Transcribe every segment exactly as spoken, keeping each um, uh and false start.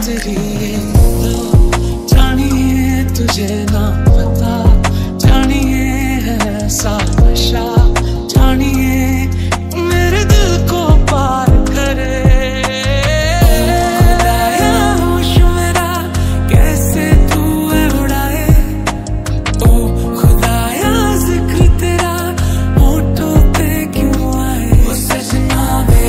तेरी ये जानिए तुझे ना पता, जानिए है ऐसा नशा, जानिए मेरे दिल को पार करे। खुदाया होश मेरा कैसे तू है उड़ाए, ओ खुदाया जिक्र तेरा होठों पे क्यों आए। ओ सजना वे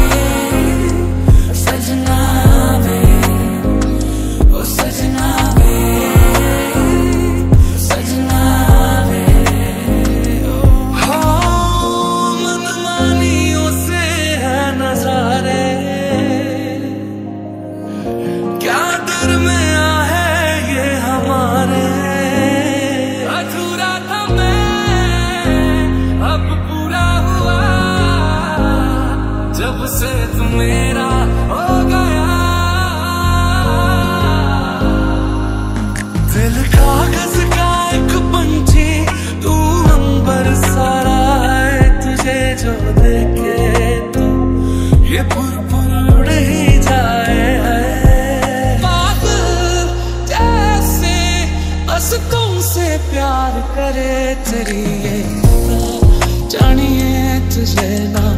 सजना वे, ओ सजना वे सजना वे। हो मनमानियों से है नजारे, क्या दरमिया है ये हमारे। अधूरा था मैं अब पूरा हुआ, जब से तू मेरा हो गया। दिल कागज का एक पंछी तू अंबर सारा है, तुझे जो देखे तो ये पुरपुर उड़ ही जाए। बादल जैसे बस तुमसे प्यार करे, तेरी ये जानिए तुझे ना